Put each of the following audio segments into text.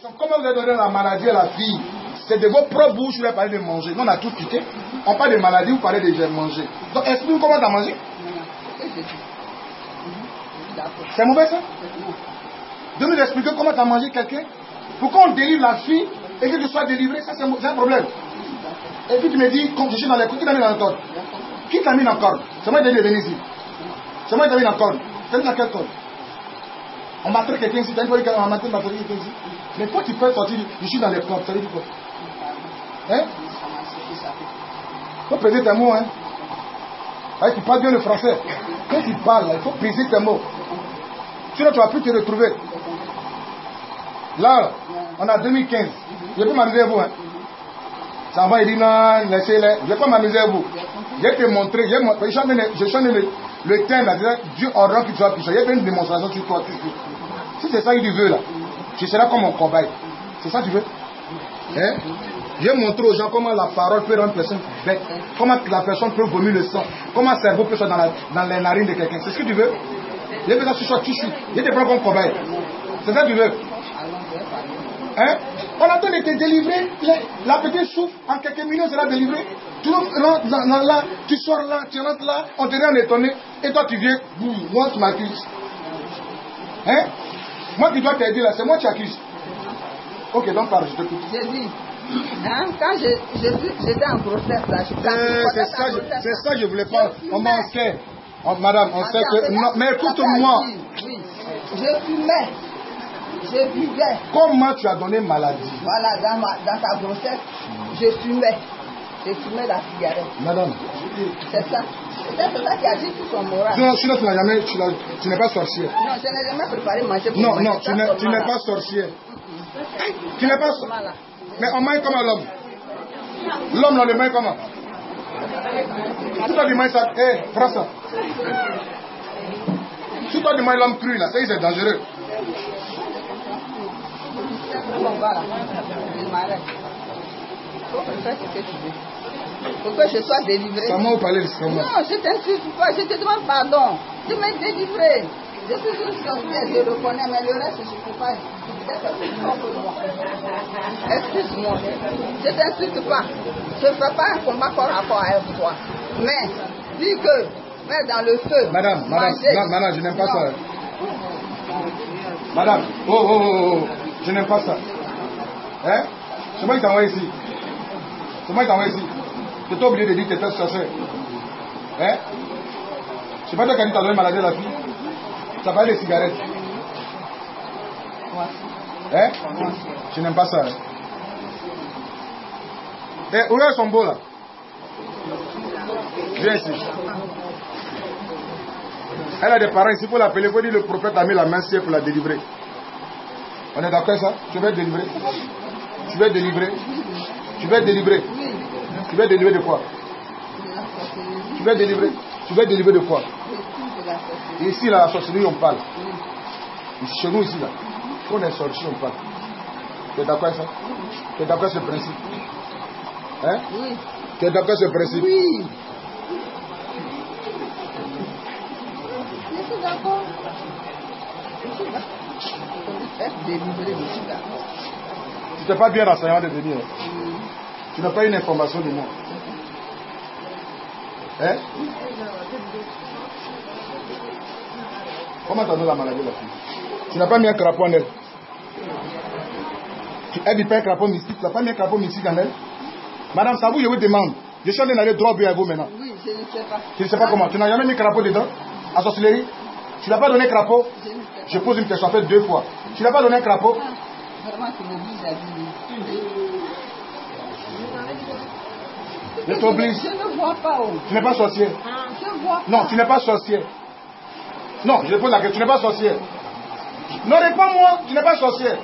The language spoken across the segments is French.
Comment vous avez donné la maladie à la fille? C'est de vos propres bouches, vous avez parlé de manger. Nous, on a tout quitté. On parle de maladie, vous parlez de manger. Donc, explique-nous comment tu as mangé. C'est mauvais ça? De nous expliquer comment tu as mangé quelqu'un. Pourquoi on délivre la fille et que tu sois délivré? Ça, c'est un problème. Et puis tu me dis, comme je suis dans les coups, qui t'a mis dans le corde? Qui t'a mis dans le corde? C'est moi qui t'ai dit de venir ici. C'est moi qui t'ai mis dans le corde. T'as mis dans quel corde? On m'a traité quelqu'un ici. T'as dit qu'on m'a traité quelqu'un ici. Mais quand tu peux sortir, je suis dans les cordes, ça veut dire quoi? Hein? Il faut peser tes mots, hein? Tu parles bien le français. Quand tu parles, il faut peser tes mots. Sinon, tu ne vas plus te retrouver. Là, on a 2015. Je peux m'amuser à vous, hein? Ça va, il dit non, laissez-les. Je ne vais pas m'amuser à vous. Je vais te montrer. Je chante le thème là. Dieu ordonne que tu sois puissant. Il y a une démonstration sur toi. Si c'est ça que tu veux là, tu seras comme un cobaye. C'est ça que tu veux? Hein? Je vais montrer aux gens comment la parole peut rendre une personne bête. Comment la personne peut vomir le sang. Comment le cerveau peut sortir dans les narines de quelqu'un. C'est ce que tu veux? Je veux que tu sois tissu. Je te prends comme cobaye. C'est ça que tu veux? Hein? On attend de te délivrer. La petite souffle, en quelques minutes, sera délivrée. Tu rentres là, tu sors là, tu rentres là, on te rend étonné. Et toi, tu viens, moi, tu m'accuses. Hein? Moi qui dois t'aider là, c'est moi qui t'accuse. Ok, donc parle, je t'écoute. J'ai dit, hein, quand j'étais en grossesse là, c'est ça que je voulais pas. On m'en sait. Madame, on sait que. Non, mais écoute-moi. Oui, je fumais. Je buvais. Comment tu as donné maladie? Voilà, dans ta grossesse, je fumais. Je fumais la cigarette. Madame. C'est ça. C'est ça qui a dit tout son moral. Non, sinon tu n'es pas sorcière. Non, je n'ai jamais préparé manger pour non, manger. Non, tu n'es pas sorcière. Tu n'es pas sorcière. Mais on mange comment l'homme? L'homme, on le mange comment? Si toi tu manges ça, prends ça. Si toi tu manges l'homme cru là, c'est dangereux. Bon, voilà. Il m'arrête. Il faut faire ce que tu veux. Pour que je sois délivré. Comment vous parlez de ça? Non, je t'insulte pas, je te demande pardon. Tu m'es délivré. Je suis une sorcière, je le connais, mais le reste, je ne peux pas. Excuse-moi. Je ne t'insulte pas. Je ne fais pas un combat corps à corps avec toi. Mais, dis que, mets dans le feu. Madame, je n'aime pas ça. Madame, oh, je n'aime pas ça. Hein? C'est moi qui t'envoie ici. C'est moi qui t'envoie ici. Tu t'es obligé de dire que tu étais sorcière. Hein? C'est pas toi qui as dit que tu as donné maladie à la fille. Tu as parlé des cigarettes. Hein? Je n'aime pas ça. Hein? Où est son beau là? Viens ici. Elle a des parents ici, il faut l'appeler, il faut dire le prophète a mis la main sur elle pour la délivrer. On est d'accord ça? Tu veux être délivré? Tu veux être délivré? Tu veux être délivré? Tu veux être délivré de quoi? Tu veux être délivré? Tu veux être délivré de quoi? Et ici, là, la sorcellerie, on parle. Ici, chez nous, ici, là, quand on est sorcier, on parle. Tu es d'accord avec ça? Tu es d'accord avec ce principe? Hein? Oui. Tu es d'accord avec ce principe? Oui. Je suis d'accord. Tu n'es pas bien renseigné de venir. Tu n'as pas une information de moi. Hein? Comment tu as donné la maladie de la fille? Tu n'as pas mis un crapaud en elle. Elle dit pas un crapaud mystique. Tu n'as pas mis un crapaud mystique en elle. Madame Sabou, je vous demande. Je suis en train d'aller droit à vous maintenant. Oui, je ne sais pas. Tu ne sais pas comment. Tu n'as jamais mis crapaud dedans? À sorcellerie? Tu n'as pas donné crapaud? Je pose une question, ça fait 2 fois. Tu n'as pas donné un crapaud? Vraiment, tu m'obliges à dire. Je t'oblige. Je ne vois pas. Oh. Tu n'es pas sorcière? Je vois pas. Non, tu n'es pas sorcière. Non, je pose la question, tu n'es pas sorcière. Non, réponds-moi, tu n'es pas sorcière.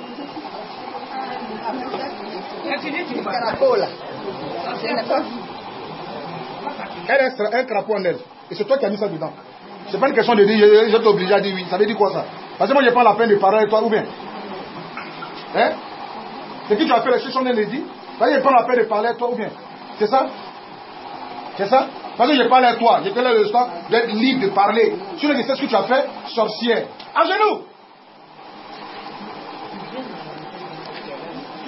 Crapaud là. Je n'ai pas vu. Elle a un crapaud en elle. Et c'est toi qui as mis ça dedans. C'est pas une question de dire, je t'oblige à dire oui. Ça veut dire quoi ça? Parce que moi, je prends la peine de parler avec toi, ou bien? Hein? C'est qui tu as fait les choses, on les dit? Parce que je prends la peine de parler avec toi, ou bien? C'est ça? C'est ça? Parce que je parle avec toi, je te laisse le temps d'être libre de parler. Sur le sais ce que tu as fait, sorcière. À genoux!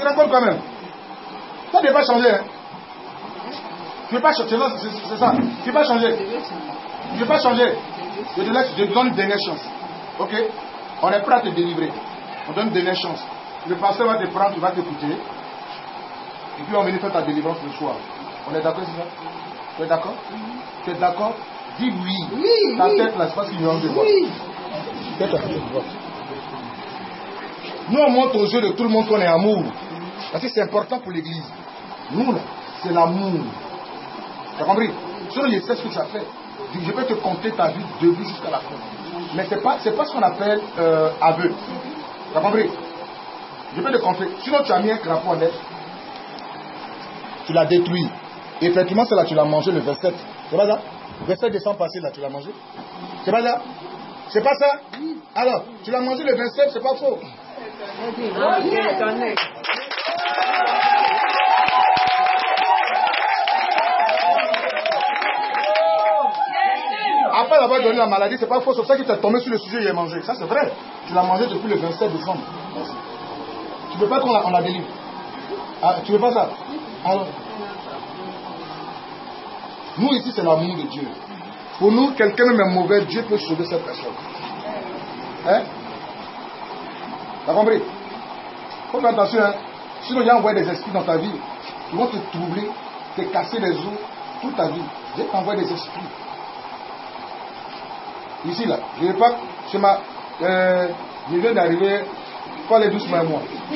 Tu racontes quand même. Toi, tu ne veux pas changer. Hein? Tu ne veux pas changer. C'est ça. Tu ne veux pas changer. Tu ne veux pas changer. Je te donne une dernière chance. Ok? On est prêt à te délivrer. On donne une dernière chance. Le pasteur va te prendre, tu vas t'écouter. Et puis on va venir faire ta délivrance le soir. On est d'accord, c'est ça? Tu es d'accord? Tu es d'accord? Dis oui. Oui. Ta tête là, c'est parce qu'il y a de voix. Oui. Nous, on montre aux yeux de tout le monde qu'on est amour. Parce que c'est important pour l'église. Nous, là, c'est l'amour. Tu as compris? Sinon, je sais ce que tu as fait. Je peux te compter ta vie de début jusqu'à la fin. Mais ce n'est pas ce qu'on appelle aveu. Tu as compris? Je peux te compter. Sinon, tu as mis un crapaud en net. Tu l'as détruit. Et effectivement, c'est là tu l'as mangé le 27. C'est pas ça? Le 27 décembre passé, là, tu l'as mangé. C'est pas ça? C'est pas ça? Alors, tu l'as mangé le 27, c'est pas faux. Après avoir donné la maladie, c'est pas faux. C'est ça qui t'a tombé sur le sujet et il a mangé. Ça, c'est vrai. Tu l'as mangé depuis le 27 décembre. Merci. Tu veux pas qu'on la délivre? Ah, tu veux pas ça? Alors, nous ici, c'est l'amour de Dieu. Pour nous, quelqu'un même est mauvais, Dieu peut sauver cette personne. Hein? T'as compris? Faut faire attention, hein? Sinon, il y a envoyé des esprits dans ta vie. Ils vont te troubler, te casser les os toute ta vie. Dieu t'envoie des esprits. Ici, là, je ne vais pas. Je viens d'arriver. Faut aller doucement à moi.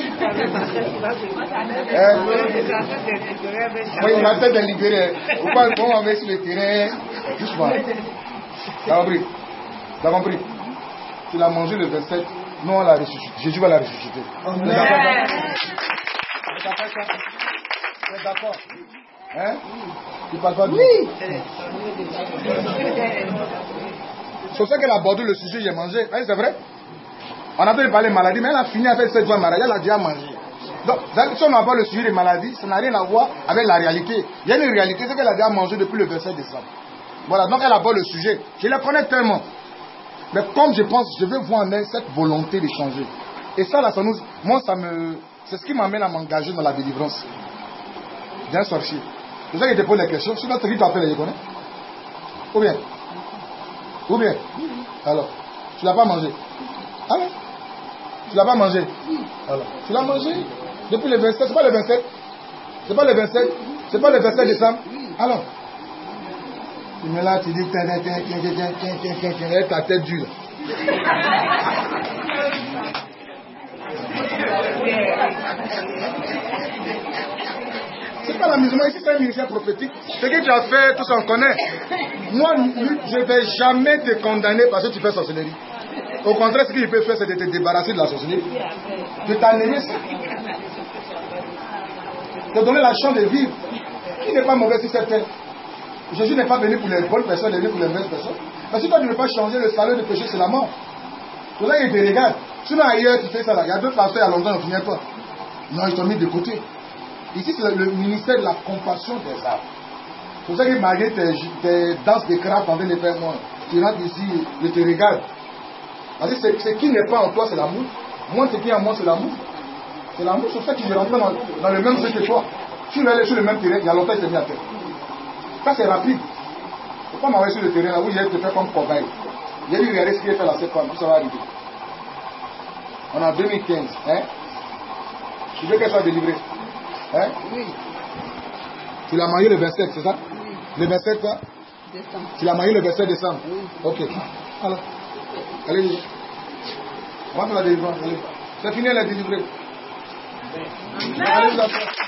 Oui, il m'a fait de libérer. Pourquoi on va mettre sur le terrain? Doucement. T'as compris? T'as compris? Tu l'as mangé le 27. Non, on l'a ressuscité. Jésus va la ressusciter. Tu es d'accord? Hein? Tu parles pas de oui. C'est ça qu'elle a abordé le sujet, j'ai mangé. C'est vrai? On a entendu parler de maladie, mais elle a fini avec cette voie maladie, elle a déjà mangé. Donc, si on aborde le sujet des maladies, ça n'a rien à voir avec la réalité. Il y a une réalité, c'est qu'elle a déjà mangé depuis le 27 décembre. Voilà, donc elle aborde le sujet. Je la connais tellement. Mais comme je pense, je veux voir en elle cette volonté de changer. Et ça, là, c'est ce qui m'amène à m'engager dans la délivrance. Bien sorcier. C'est ça que je te pose les questions. Si notre vie t'appelle, je connais. Ou bien. Alors, tu l'as pas mangé. Alors, tu l'as pas mangé. Alors, tu l'as mangé depuis le 27. C'est pas le 27. C'est pas le 27. C'est pas le 27 décembre. Alors, tu me là, tu dis ta tête dure. C'est pas l'amusement, ici c'est un ministère prophétique. Ce que tu as fait, tout ça on connaît. Moi, je ne vais jamais te condamner parce que tu fais sorcellerie. Au contraire, ce que je peux faire, c'est de te débarrasser de la sorcellerie. De t'enlever ça. De donner la chance de vivre. Qui n'est pas mauvais si c'est fait? Jésus n'est pas venu pour les bonnes personnes, il est venu pour les mauvaises personnes. Parce que toi, tu ne veux pas changer le salaire de péché, c'est la mort. Tout là, il te regarde. Sinon, ailleurs, tu fais ça là. Il y a deux pasteurs à Londres, on ne finit pas. Non, ils t'ont mis de côté. Ici, c'est le ministère de la compassion des âmes. C'est pour ça que malgré tes danses de crabe en train de faire moi, tu rentres ici et te regardes. Parce que ce qui n'est pas en toi, c'est l'amour. Moi, ce qui est en moi, c'est l'amour. C'est l'amour, c'est ça que je rentre dans le même jeu que toi. Tu vas aller sur le même terrain, il y a longtemps, il s'est mis à terre. Ça, c'est rapide. Il ne faut pas m'envoyer sur le terrain là où il y a te faire comme cobaye. Il y a dit, regardez ce qu'il a fait là, cette femme, tout ça va arriver. On est en 2015. Hein? Tu veux qu'elle soit délivrée? Hein? Oui. Tu l'as marié le 27, c'est ça? Oui. Le 27 quoi? Décembre. Tu l'as marié le 27 décembre? Oui. Ok. Alors, allez-y. On va faire la délivrance. Allez. C'est fini, elle est délivrée. Allez, la faire.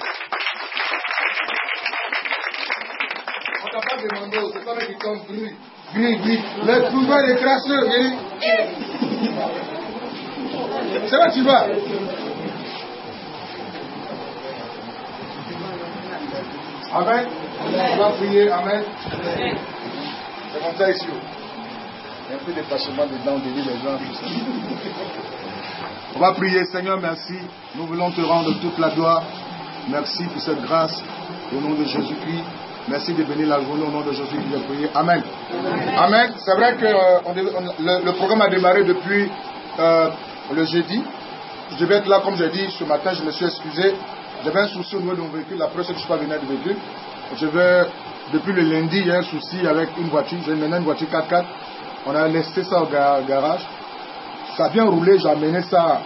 On t'a pas demandé, c'est pas qui tombe, gris. Le pouvoir est crasseux, c'est là que tu vas. Amen. On va prier. Amen. C'est comme ça ici. Il y a un peu de détachement dedans, on délivre les gens, tout ça. On va prier. Seigneur, merci. Nous voulons te rendre toute la gloire. Merci pour cette grâce. Au nom de Jésus-Christ. Merci de bénir la journée au nom de Jésus qui va prier. Amen. Amen. C'est vrai que le programme a démarré depuis le jeudi. je vais être là, comme j'ai dit, ce matin, je me suis excusé. J'avais un souci au niveau de mon véhicule. La preuve, c'est que je ne suis pas venu avec le véhicule. Depuis le lundi, il y a un souci avec une voiture. J'ai maintenant une voiture 4x4. On a laissé ça au garage. Ça a bien roulé. J'ai amené ça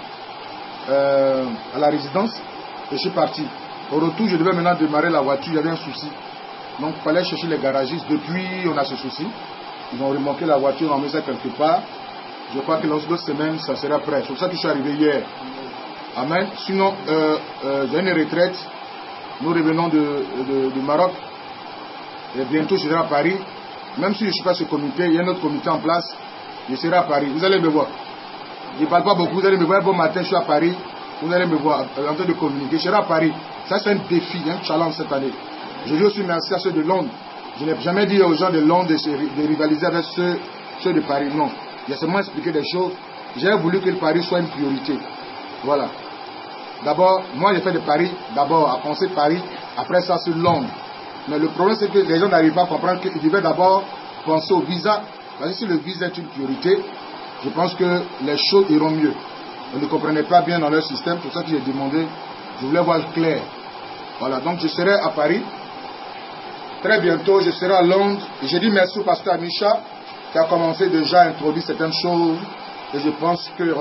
à la résidence. Et je suis parti. Au retour, je devais maintenant démarrer la voiture. Il y avait un souci. Donc, il fallait chercher les garagistes. Depuis, on a ce souci. Ils ont remorqué la voiture, on a mis ça quelque part. Je crois que dans 2 semaines, ça sera prêt. C'est pour ça que je suis arrivé hier. Amen. Sinon, j'ai une retraite. Nous revenons du Maroc. Et bientôt, je serai à Paris. Même si je ne suis pas ce comité, il y a un autre comité en place. Je serai à Paris. Vous allez me voir. Je ne parle pas beaucoup. Vous allez me voir. Bon matin, je suis à Paris. Vous allez me voir en train de communiquer. Je serai à Paris. Ça, c'est un défi, un challenge cette année. Je dis aussi merci à ceux de Londres. Je n'ai jamais dit aux gens de Londres de rivaliser avec ceux de Paris. Non. J'ai seulement expliqué des choses. J'ai voulu que le Paris soit une priorité. Voilà. D'abord, moi j'ai fait de Paris, d'abord à penser Paris, après ça c'est Londres. Mais le problème c'est que les gens n'arrivent pas à comprendre qu'ils devaient d'abord penser au visa. Parce que si le visa est une priorité, je pense que les choses iront mieux. On ne comprenait pas bien dans leur système, c'est pour ça que j'ai demandé, je voulais voir clair. Voilà, donc je serai à Paris. Très bientôt, je serai à Londres. Et j'ai dit merci au pasteur Amisha qui a commencé déjà à introduire certaines choses. Et je pense que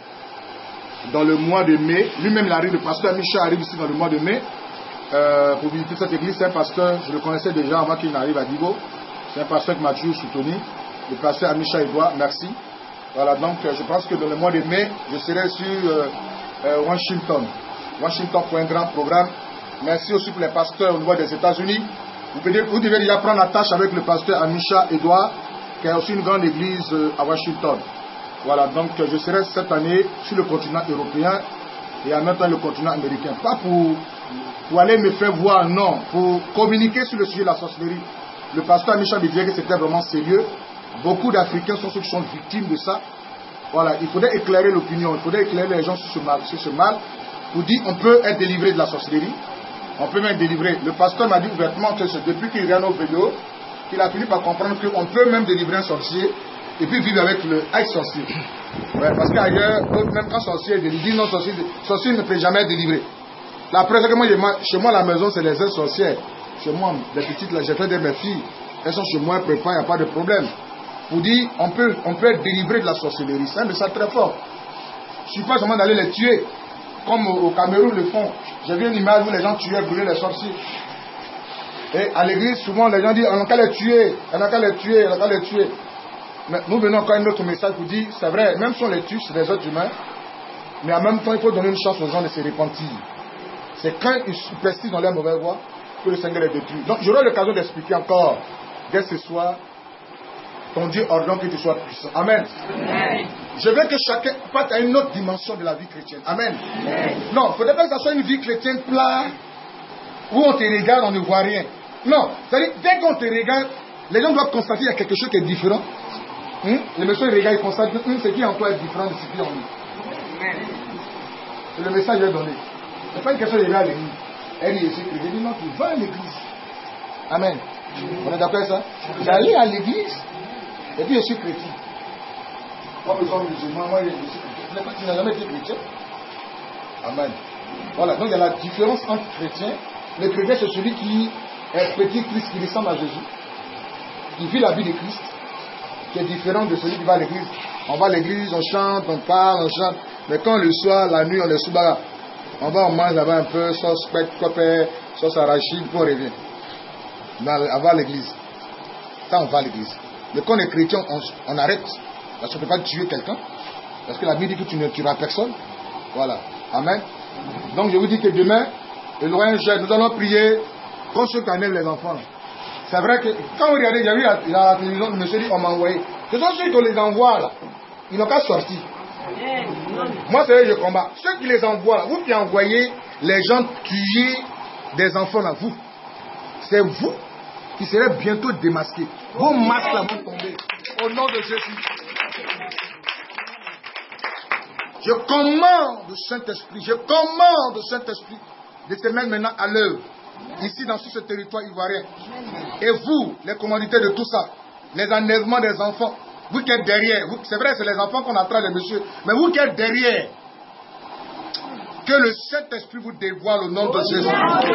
dans le mois de mai, lui-même il arrive, le pasteur Amisha arrive ici dans le mois de mai pour visiter cette église. C'est un pasteur, je le connaissais déjà avant qu'il n'arrive à Digo. C'est un pasteur qui m'a toujours soutenu. Le pasteur Amisha Edouard, merci. Voilà, donc je pense que dans le mois de mai, je serai sur Washington. Washington pour un grand programme. Merci aussi pour les pasteurs au niveau des États-Unis. Vous devez déjà prendre la tâche avec le pasteur Amisha Edouard, qui a aussi une grande église à Washington. Voilà, donc je serai cette année sur le continent européen et en même temps le continent américain. Pas pour aller me faire voir, non, pour communiquer sur le sujet de la sorcellerie. Le pasteur Amisha me disait que c'était vraiment sérieux. Beaucoup d'Africains sont ceux qui sont victimes de ça. Voilà, il faudrait éclairer l'opinion, il faudrait éclairer les gens sur ce mal, pour dire on peut être délivré de la sorcellerie. On peut même délivrer. Le pasteur m'a dit ouvertement que c'est depuis qu'il regarde nos vidéos qu'il a fini par comprendre qu'on peut même délivrer un sorcier et puis vivre avec le sorcier. Ouais, parce qu'ailleurs, même quand sorcier est délivré, non, sorcier ne peut jamais être délivré. La preuve, c'est que moi, chez moi, à la maison, c'est les ailes sorcières. Chez moi, les petites, là, j'ai fait de mes filles. Elles sont chez moi, elles préparent, il n'y a pas de problème. Pour dire, on peut être délivré de la sorcellerie. C'est un message très fort. Je ne suis pas seulement d'aller les tuer. Comme au Cameroun le font. J'ai vu une image où les gens tuaient, brûlaient les sorciers. Et à l'église, souvent, les gens disent, on n'a qu'à les tuer, on n'a qu'à les tuer, on n'a qu'à les tuer. Mais nous venons encore un autre message pour dire, c'est vrai, même si on les tue, c'est des êtres humains, mais en même temps, il faut donner une chance aux gens de se repentir. C'est quand ils persistent dans leur mauvaise voie que le Seigneur les détruit. Donc, j'aurai l'occasion d'expliquer encore, dès ce soir, ton Dieu ordonne que tu sois puissant. Amen. Amen. Je veux que chacun parte à une autre dimension de la vie chrétienne. Amen. Amen. Non, il ne faudrait pas que ça soit une vie chrétienne plate, où on te regarde, on ne voit rien. Non, c'est-à-dire, dès qu'on te regarde, les gens doivent constater qu'il y a quelque chose qui est différent. Les messieurs regardent, ils constatent que ce qui est en toi est différent de ce qui est en nous. C'est le message que j'ai donné. Ce n'est pas une question de regarder à l'église. Elle est ici, je dis non, tu vas à l'église. Amen. On est d'accord avec ça? J'allais à l'église. Et puis je suis chrétien. Pas besoin de musulman, moi je suis chrétien. Tu n'as jamais été chrétien. Amen. Voilà, donc il y a la différence entre chrétiens. Le chrétien c'est celui qui est petit Christ, qui ressemble à Jésus, qui vit la vie de Christ, qui est différent de celui qui va à l'église. On va à l'église, on chante, on parle, on chante. Mais quand le soir, la nuit, on est sous barre. On va, on mange là-bas un peu, sauce spec, copé, sauce arachide, puis on revient. On va à l'église. Ça, on va à l'église. Mais quand on est chrétien, on arrête. Parce qu'on ne peut pas tuer quelqu'un. Parce que la Bible dit que tu ne tueras personne. Voilà. Amen. Donc je vous dis que demain, le loin jeune, nous allons prier contre ceux qui en aiment les enfants. C'est vrai que quand vous regardez, j'ai vu la télévision, le monsieur dit on m'a envoyé. Ce sont ceux qui les envoient là. Ils n'ont pas sorti. Moi, c'est eux que je combats. Ceux qui les envoient là, vous qui envoyez les gens tuer des enfants là, vous. C'est vous qui serez bientôt démasqués. Vos masques là vont tomber. Au nom de Jésus. Je commande le Saint-Esprit. Je commande le Saint-Esprit de se mettre maintenant à l'œuvre. Ici, dans ce territoire ivoirien. Et vous, les commanditaires de tout ça, les enlèvements des enfants, vous qui êtes derrière, c'est vrai, c'est les enfants qu'on attrape les messieurs, mais vous qui êtes derrière, Que le Saint-Esprit vous dévoile au nom de Jésus.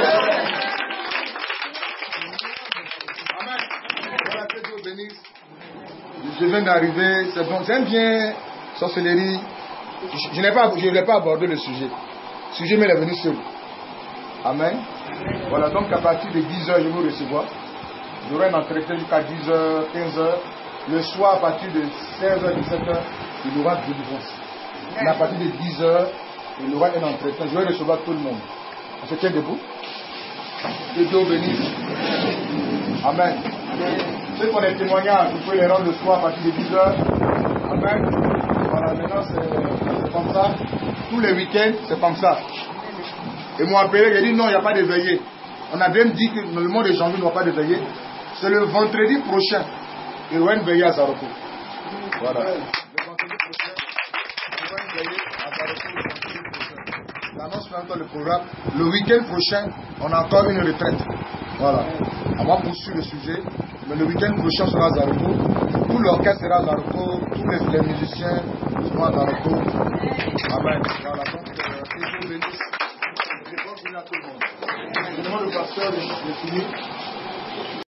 Amen. Voilà, que Dieu bénisse. Je viens d'arriver. C'est bon. J'aime bien sorcellerie. Je n'ai pas abordé le sujet. Le sujet m'est venu seul. Amen. Voilà, donc à partir de 10h, je vais vous recevoir. J'aurai un entretien jusqu'à 10h, 15h. Le soir, à partir de 16h, 17h, il y aura délivrance. Mais à partir de 10h, il y aura un entretien. Je vais recevoir tout le monde. On se tient debout. Que Dieu bénisse. Amen. Ceux qui ont des témoignages, vous pouvez les rendre le soir à partir de 10h. Amen. Voilà, maintenant c'est comme ça. Tous les week-ends, c'est comme ça. Et moi, appelé, j'ai dit non, il n'y a pas de veillée. On a même dit que le mois de janvier, il n'y aura pas de veillée. C'est le vendredi prochain. Il y aura une veillée à Zaroko. Voilà. Le vendredi prochain, il y aura une veillée à Zaroko le vendredi prochain. J'annonce maintenant le programme. Le week-end prochain, on a encore une retraite. Voilà. On va poursuivre le sujet. Mais le week-end prochain sera à Zaroko. Tout l'orchestre sera à Zaroko. Tous les musiciens seront à Zaroko. Amen. Voilà. Donc, que Dieu bénisse. Je pense qu'il y a tout le monde. Je demande au pasteur de finir.